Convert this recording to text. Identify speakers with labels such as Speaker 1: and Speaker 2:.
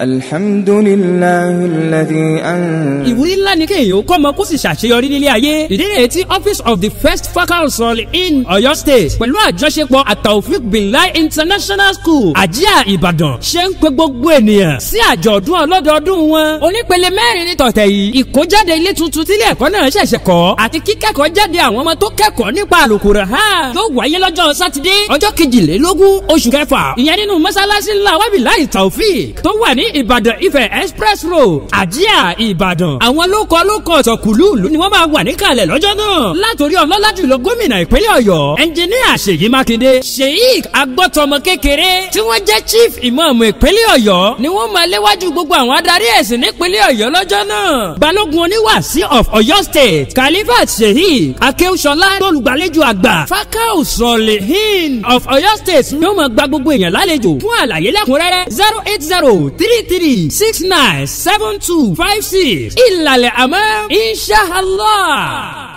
Speaker 1: Alhamdulillahi alladhi an.
Speaker 2: Ìwúrí ńlá ni kéèyàn kọ́ ọmọ kó sì ṣàṣeyọrí nílé ayé. Ìdí rèé tí Office of the First Fakhar Soliheen Ọ̀yọ́ State pẹ̀lú àjọṣepọ̀ Attaofeequ Billahi International School Ajia Ibadan ṣe ń pe gbogbo ènìyàn sí àjọ̀dún ọlọ́dọọdún wọn. Onípele 4 ní tọ̀tẹ̀ yìí. Ìkójáde ilé tuntun tílé ẹ̀kọ́ náà ṣẹ̀ṣẹ̀ kọ́ àti kíkẹ́kọ̀ọ́ jáde àwọn ọmọ tó kẹ́kọ̀ọ́ nípa Al-Qur'an yóò wáyé lọ́jọ́ Sátidé ọjọ́ 22 oṣù kẹfà. Ìyẹn nínú mọ́sálásí ńlá Wabillahi Taofeeq tó wà ní Ìbàdàn Ifẹ̀ Express Road Ajia Ibadan. Àwọn lóko ọ̀tọ̀kùlú ni wọ́n máa wà níkàlẹ̀ lọ́jọ́ náà. Látòrí ọlọ́lá jùlọ gómìnà ìpínlẹ̀ Ọ̀yọ́ ẹnjìníà Ṣèyí Mákindé Sheikh agbọ́tọmọ kékeré tí wọ́n jẹ́ chief imam ìpínlẹ̀ Ọ̀yọ́ ni wọ́n máa léwájú gbogbo àwọn adarí ẹ̀sìn nípínlẹ̀ Ọ̀yọ́ lọ́jọ́ náà. Balógun oníwàásí of Ọ̀yọ́ State Khalifat Sheikh Akéwùsọlá olùgbàlejò àgbà Fakhar Soliheen of Ọ̀yọ́ State ni wọ́n máa gba gbogbo èèyàn lálejò. Fún àlàyé lẹ́kùnrẹ́rẹ́ 08033697256 ìlàlẹ̀ àmọ́ insha Allah.